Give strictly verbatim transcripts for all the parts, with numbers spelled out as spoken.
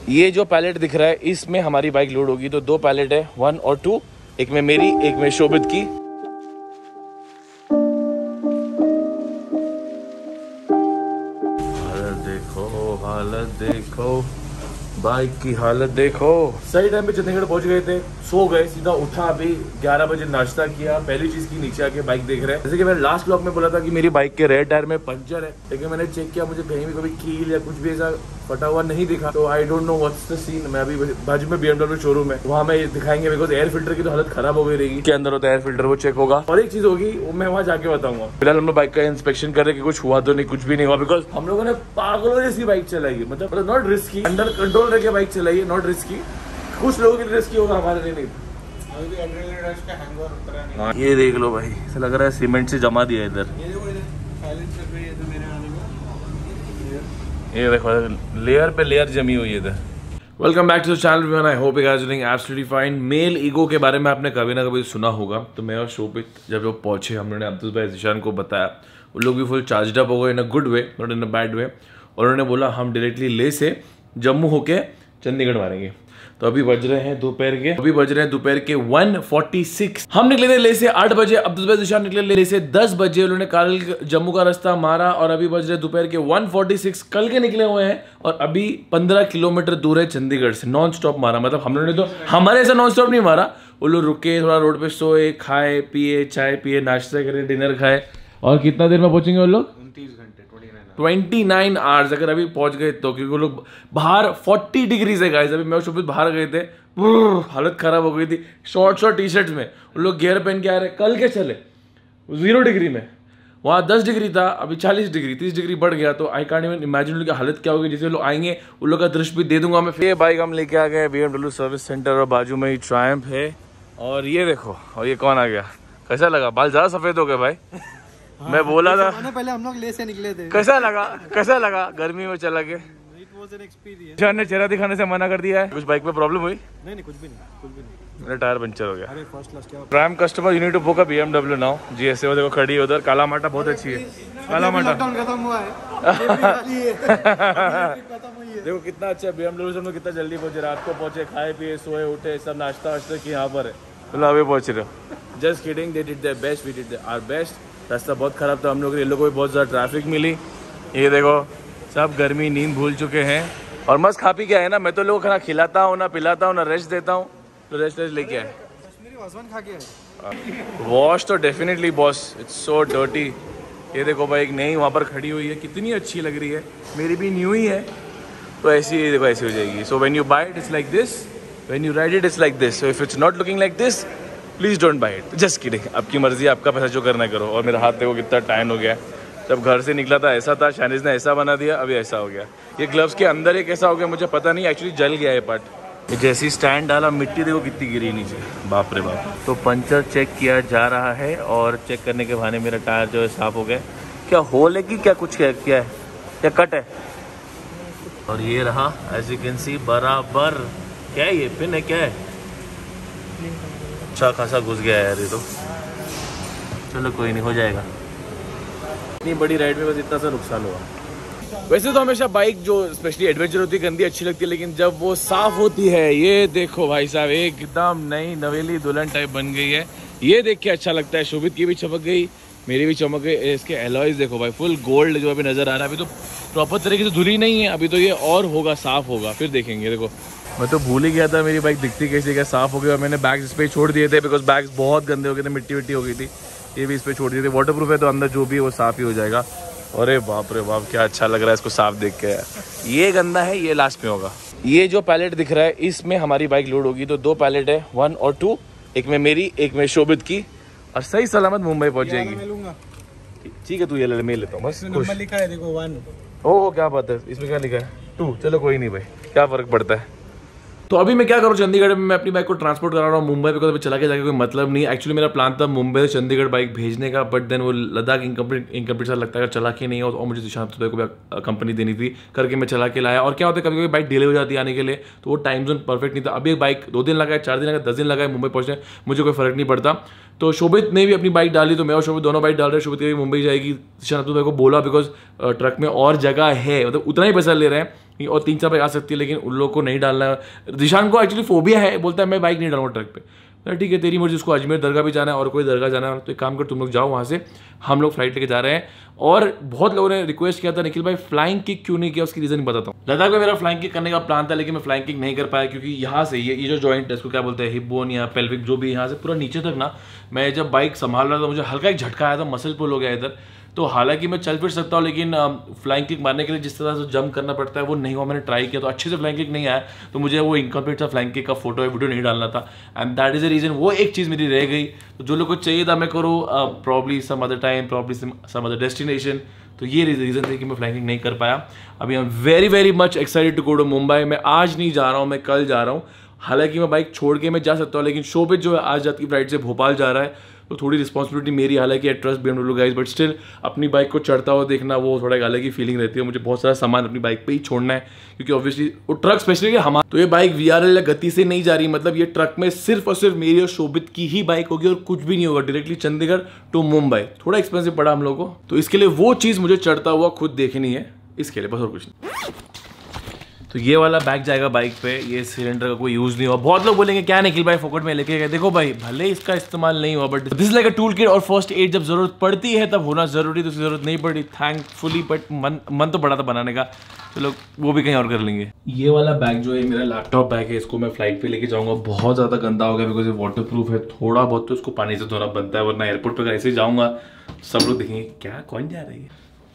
ये जो पैलेट दिख रहा है इसमें हमारी बाइक लोड होगी, तो दो पैलेट है, वन और टू, एक में मेरी एक में शोभित की। हालत देखो, हालत देखो, बाइक की हालत देखो। सही टाइम पे चंडीगढ़ पहुंच गए थे, सो गए, सीधा उठा, अभी ग्यारह बजे नाश्ता किया, पहली चीज की नीचे आके बाइक देख रहे हैं। जैसे कि मैंने लास्ट ब्लॉग में बोला था कि मेरी बाइक के रेयर टायर में पंचर है, लेकिन मैंने चेक किया, मुझे कहीं भी कभी कील या कुछ भी ऐसा फटा हुआ नहीं दिखा। तो I don't know what's the scene. मैं अभी बाजू में बीएमडब्ल्यू शोरूम है, वहाँ में दिखाएंगे, बिकॉज एयर फिल्टर की तो हालत खराब हो गई रहेगी, के अंदर होता है एयर फिल्टर, वो चेक होगा। और एक चीज होगी वो मैं वहाँ जाके बताऊंगा। फिलहाल हम लोग बाइक का इंस्पेक्शन कर रहे कि कुछ हुआ तो नहीं, कुछ भी नहीं हुआ, बिकॉज हम लोगों ने पागलों जैसी बाइक चलाई, मतलब नॉट रिस्की, अंडर कंट्रोल रह के बाइक चलाई, नॉट रिस्की। कुछ लोगों के लिए रिस्की होगा, हमारे लिए नहीं। हाँ, ये देख लो भाई, ऐसा लग रहा है सीमेंट से जमा दिया इधर। ये देखो लेयर पे लेयर जमी हुई है इधर। Welcome back to the channel everyone, I hope you guys are doing absolutely fine. Male ego के बारे में आपने कभी ना कभी सुना होगा। तो मैं और शोभित जब वो पहुंचे, हम लोगों ने अब्दुल भाई ज़ीशान को बताया, वो लोग भी फुल चार्जड अप हो गए, in a good way, not in a bad way. और उन्होंने बोला हम डायरेक्टली ले से जम्मू होके चंडीगढ़ मारेंगे। तो अभी बज रहे हैं दोपहर के अभी बज रहे हैं दोपहर के वन फोर्टी सिक्स। हम निकले थे ले से आठ बजे, अब्दुल भाई ज़ीशान निकले ले से दस बजे। उन्होंने कल जम्मू का रास्ता मारा और अभी बज रहे दोपहर के वन फोर्टी सिक्स। कल के निकले हुए हैं और अभी पंद्रह किलोमीटर दूर है चंडीगढ़ से। नॉन स्टॉप मारा, मतलब हम लोगों ने तो हमारे ऐसा नॉन स्टॉप नहीं मारा। वो लोग रुके, थोड़ा रोड पे सोए, खाए पिए, चाय पिए, नाश्ता करे, डिनर खाए। और कितना देर में पहुंचेंगे वो लोग? उनतीस घंटे, उनतीस आवर्स अगर अभी पहुंच गए तो, क्योंकि वो लोग बाहर चालीस डिग्रीज है गाइस। अभी मैं और शोभित बाहर गए थे, हालत खराब हो गई थी, शॉर्ट शॉर्ट टी शर्ट्स में। वो लोग गियर पहन के आ रहे, कल के चले जीरो डिग्री में, वहाँ दस डिग्री था, अभी चालीस डिग्री, तीस डिग्री बढ़ गया। तो आई कांट इवन इमेजिन उनकी हालत क्या होगी। जैसे लोग आएंगे उन लोग का दृश्य भी दे दूंगा मैं। फिर ये बाइक हम लेके आ गए बीएमडब्ल्यू सर्विस सेंटर और बाजू में ही ट्रायम्फ है। और ये देखो, और ये कौन आ गया, कैसा लगा? बाल ज्यादा सफेद हो गए भाई। हाँ, मैं बोला था पहले हम लोग ले से निकले थे। कैसा लगा कैसा लगा गर्मी में चला के? ईशान ने चेहरा दिखाने से मना कर दिया है। कुछ बाइक में प्रॉब्लम हुई? नहीं नहीं, कुछ भी नहीं, कुछ भी नहीं। मेरा टायर पंचर हो गया। अरे फर्स्ट क्लास क्या? Prime customer you need to book a BMW now. जी ऐसे वो देखो खड़ी है उधर, काला माटा बहुत अच्छी है। काला माटा खत्म हुआ है। देखो कितना अच्छा बीएमडब्ल्यू से हम लोग कितना जल्दी पहुंचे, रात को पहुंचे, खाए पिए, सोए उठे, सब नाश्ता वाश्ता की यहाँ पर है। मतलब अभी पहुंच रहे हो। Just kidding, they did their best, we did our best. रास्ता बहुत खराब था, हम लोग ये लोगों को भी बहुत ज़्यादा ट्रैफिक मिली। ये देखो सब गर्मी नींद भूल चुके हैं और मस्त खा पी के आए ना। मैं तो लोगों को खाना खिलाता हूँ ना पिलाता हूँ ना रेस्ट देता हूँ, तो रेस्ट रेस्ट लेके आए। वॉश तो definitely boss, it's so dirty. ये देखो भाई एक नई वहाँ पर खड़ी हुई है, कितनी अच्छी लग रही है। मेरी भी न्यू ही है, तो ऐसी देखो ऐसी हो जाएगी। So when you buy it it's like this, when you ride it it's like this. So if it's not looking like this please don't buy it. Just kidding, आपकी मर्जी, आपका पैसा जो करना करो। और मेरा हाथ देखो कितना टैन हो गया है। जब घर से निकला था ऐसा था, शानिज ने ऐसा बना दिया, अभी ऐसा हो गया। ये ग्लव्स के अंदर एक ऐसा हो गया, मुझे पता नहीं, एक्चुअली जल गया है पार्ट। जैसी स्टैंड डाला, मिट्टी देखो कितनी गिरी नीचे, बाप रे बाप। तो पंचर चेक किया जा रहा है और चेक करने के बहाने मेरा टायर जो है साफ हो गया। क्या होल है कि क्या कुछ क्या क्या है, क्या कट है? और ये रहा एज यू कैन सी बराबर। क्या है ये, पिन है क्या है? अच्छा खासा घुस गया है यार ये तो। चलो कोई नहीं, हो जाएगा। इतनी बड़ी राइड में बस इतना सा नुकसान हुआ। वैसे तो हमेशा बाइक जो स्पेशली एडवेंचर होती है गंदी अच्छी लगती है, लेकिन जब वो साफ होती है, ये देखो भाई साहब एकदम नई नवेली दुल्हन टाइप बन गई है। ये देख के अच्छा लगता है। शोभित की भी चमक गई, मेरी भी चमक गई। इसके एलॉयज देखो भाई, फुल गोल्ड जो अभी नजर आ रहा है। अभी तो प्रॉपर तरीके से धुली नहीं है, अभी तो ये और होगा, साफ होगा, फिर देखेंगे। देखो मैं तो भूल ही गया था मेरी बाइक दिखती कैसी, क्या साफ हो गई। और मैंने बैग्स इस पे छोड़ दिए थे, बिकॉज बैग्स बहुत गंदे हो गए थे, मिट्टी मिट्टी हो गई थी। ये भी इस पे छोड़ दिए थे। वाटर प्रूफ है तो अंदर जो भी है वो साफ ही हो जाएगा। अरे बाप रे बाप, क्या अच्छा लग रहा है इसको साफ देख के। ये गंदा है, ये लास्ट में होगा। ये जो पैलेट दिख रहा है इसमें हमारी बाइक लोड होगी, तो दो पैलेट है, वन और टू, एक में मेरी एक में शोभित की, और सही सलामत मुंबई पहुंच जाएगी। ठीक है, तू ये ले, मैं लेता हूँ बस। नंबर लिखा है देखो, वन। ओह क्या बात है, इसमें क्या लिखा है? टू। चलो कोई नहीं भाई, क्या फर्क पड़ता है। तो अभी मैं क्या करूँ, चंडीगढ़ में मैं अपनी बाइक को ट्रांसपोर्ट करा रहा हूँ मुंबई पे, अभी चला के जाके कोई मतलब नहीं। एक्चुअली मेरा प्लान था मुंबई से चंडीगढ़ बाइक भेजने का, बट देन वो लद्दाख इनकम्प्लीट इनकम्प्लीट सा लगता है, चला के नहीं। और मुझे ज़ीशान को भी कंपनी देनी थी, करके मैं चला के लाया। और क्या होता है, कभी कभी बाइक डिले हो जाती है आने के लिए, तो वो टाइम जोन परफेक्ट नहीं था। अभी एक बाइक दो दिन लगा है, चार दिन लगा, दस दिन लगा है मुंबई पहुँचने, मुझे कोई फर्क नहीं पड़ता। तो शोभित ने भी अपनी बाइक डाली, तो मैं और शोभित दोनों बाइक डाल रहे हैं। शोभित की भी मुंबई जाएगी, ज़ीशान भाई को बोला, बिकॉज ट्रक में और जगह है, मतलब उतना ही पैसा ले रहे हैं, और तीन चार बाइक आ सकती है, लेकिन उन लोगों को नहीं डालना है। दिशान को एक्चुअली फोबिया है, बोलता है मैं बाइक नहीं डालूंगा ट्रक पे। ठीक है तेरी मर्जी, उसको अजमेर दरगाह भी जाना है और कोई दरगाह जाना है तो एक काम कर तुम लोग जाओ वहाँ से, हम लोग फ्लाइट लेके जा रहे हैं। और बहुत लोगों ने रिक्वेस्ट किया था निखिल भाई फ्लाइंग किक क्यों नहीं किया, उसकी रीज़न बताता हूँ। लद्दाख में मेरा फ्लाइंग किक करने का प्लान था, लेकिन मैं फ्लाइंग किक नहीं कर पाया क्योंकि यहाँ से ये ये जो जॉइंट है इसको क्या बोलते हैं, हिप बोन या पेल्विक, जो भी यहाँ से पूरा नीचे तक ना, मैं जब बाइक संभाल रहा था मुझे हल्का एक झटका आया था, मसल पुल हो गया इधर। तो हालांकि मैं चल फिर सकता हूँ, लेकिन फ्लाइंग किक मारने के लिए जिस तरह से जंप करना पड़ता है वो नहीं हुआ। मैंने ट्राई किया तो अच्छे से फ्लाइंग किक नहीं आया, तो मुझे वो इनकम्प्लीट सा फ्लाइंग किक का फोटो या वीडियो नहीं डालना था, and that is the reason. वो एक चीज़ मेरी रह गई, तो जो लोग को चाहिए था मैं करूँ probably some other time, probably some other destination. तो ये रीज़न थे कि मैं फ्लाइंग किक नहीं कर पाया। अभी I am very very much excited to go to Mumbai. मैं आज नहीं जा रहा हूँ, मैं कल जा रहा हूँ। हालांकि मैं बाइक छोड़ के मैं जा सकता हूँ, लेकिन शोभित जो है आज रात की फ्लाइट से भोपाल जा रहा है, तो थोड़ी रिस्पॉन्सिबिलिटी मेरी। हालांकि I trust BMW guys, but still अपनी बाइक को चढ़ता हुआ देखना वो थोड़ा एक अलग ही फीलिंग रहती है। मुझे बहुत सारा सामान अपनी बाइक पे ही छोड़ना है, क्योंकि ऑब्वियसली वो ट्रक स्पेशली हमारा, तो ये बाइक वीआरएल या गति से नहीं जा रही, मतलब ये ट्रक में सिर्फ और सिर्फ मेरी और शोभित की ही बाइक होगी और कुछ भी नहीं होगा। डायरेक्टली चंडीगढ़ टू मुंबई, थोड़ा एक्सपेंसिव पड़ा हम लोगों को, तो इसके लिए वो चीज़ मुझे चढ़ता हुआ खुद देखनी है, इसके लिए बस और कुछ नहीं। तो ये वाला बैग जाएगा बाइक पे, ये सिलेंडर का कोई यूज नहीं हुआ। बहुत लोग बोलेंगे क्या निखिल भाई फोकट में लेके गए, देखो भाई भले इसका इस्तेमाल नहीं हुआ, but this is like a tool kit और फर्स्ट एड जब जरूरत पड़ती है तब होना जरूरी, तो उसकी जरूरत नहीं पड़ी थैंकफुली, बट मन मन तो पड़ा था बनाने का, चलो वो भी कहीं और कर लेंगे। ये वाला बैग जो है मेरा लैपटॉप बैग है, इसको मैं फ्लाइट पे लेके जाऊंगा। बहुत ज्यादा गंदा हो गया बिकॉज ये वाटर प्रूफ है, थोड़ा बहुत तो इसको पानी से धोना बनता है, वरना एयरपोर्ट पर ऐसे ही जाऊंगा सब लोग देखेंगे क्या कौन जा रही है।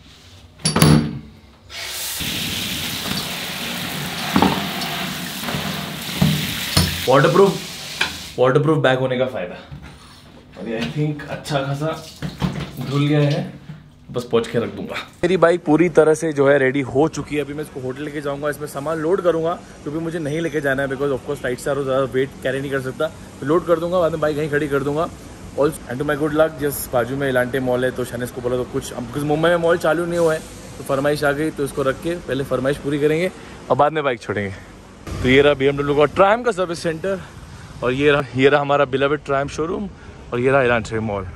वाटरप्रूफ वाटरप्रूफ बैग होने का फायदा, और आई थिंक अच्छा खासा धुल गया है, बस पहुंच के रख दूंगा। मेरी बाइक पूरी तरह से जो है रेडी हो चुकी है। अभी मैं इसको होटल लेके जाऊंगा, इसमें सामान लोड करूंगा, क्योंकि मुझे नहीं लेके जाना है बिकॉज ऑफकोर्स फ्लाइट से ज़्यादा वेट कैरी नहीं कर सकता, तो लोड कर दूंगा, बाद में बाइक यहीं खड़ी कर दूंगा। Also and to my good luck, जिस बाजू में इलांटे मॉल है, तो शानिस को बोला तो कुछ, बिकॉज मुंबई में मॉल चालू नहीं हुआ है, तो फरमाइश आ गई, तो इसको रख के पहले फरमाइश पूरी करेंगे और बाद में बाइक छोड़ेंगे। तो ये रहा बीएमडब्ल्यू का ट्रायम का सर्विस सेंटर, और ये रहा ये रहा हमारा बिलवेड ट्रायम शोरूम, और ये रहा इलांटे मॉल।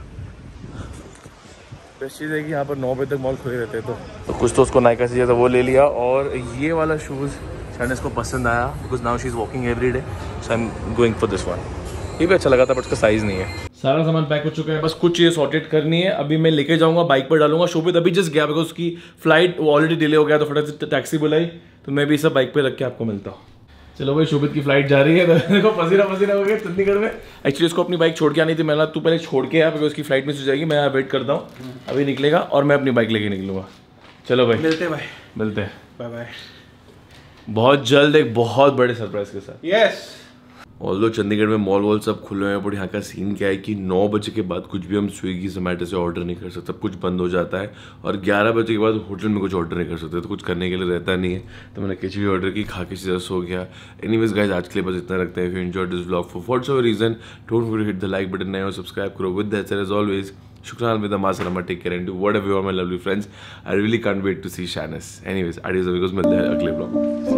बेस्ट चीज़ है कि यहाँ पर नौ बजे तक मॉल खुले रहते हैं, तो, तो कुछ तो उसको नाइका चाहिए था वो ले लिया। और ये वाला शूज़ शायद इसको पसंद आया, because now she is walking every day, so I am going for this one. ये भी अच्छा लगा था, बट उसका साइज़ नहीं है। सारा सामान पैक हो चुका है, बस कुछ चीज़ें सॉर्टेड करनी है। अभी मैं लेके जाऊँगा, बाइक पर डालूंगा। शोभित अभी जस्ट गया बिकॉज उसकी फ्लाइट ऑलरेडी डिले हो गया, तो फटाफट से टैक्सी बुलाई, तो मैं भी सब बाइक पर रख के आपको मिलता हूँ। चलो भाई, शोभित की फ्लाइट जा रही है, तो देखो पसीना पसीना हो गया चंडीगढ़ में। एक्चुअली उसको अपनी बाइक छोड़ के आनी थी, मैंने तू पहले छोड़ के आया, बिकॉज उसकी फ्लाइट मिस हो जाएगी। मैं यहाँ वेट करता हूँ, अभी निकलेगा और मैं अपनी बाइक लेके निकलूंगा। चलो भाई मिलते हैं भाई, मिलते हैं, बाय बाय। बहुत जल्द एक बहुत बड़े सरप्राइज के साथ। यस। ऑल्दो चंडीगढ़ में मॉल वॉल सब खुले हुए हैं, बट यहाँ का सीन क्या है कि नौ बजे के बाद कुछ भी हम स्विगी जोमेटो से ऑर्डर नहीं कर सकते, कुछ बंद हो जाता है, और ग्यारह बजे के बाद होटल में कुछ ऑर्डर नहीं कर सकते, तो कुछ करने के लिए रहता नहीं है। तो मैंने खिचड़ी ऑर्डर की, खा के सीधा सो गया। एनीवेज गाइस, आज के लिए बस इतना रखते हैं। If you enjoyed this vlog for whatever reason, don't forget to hit the like button और सब्सक्राइब करो। With that said, as always, shukran alvida masalama, take care and do whatever you want, my lovely friends. I really can't wait to see Shanis. Anyways, adios amigos, मिलते हैं अगले vlog में।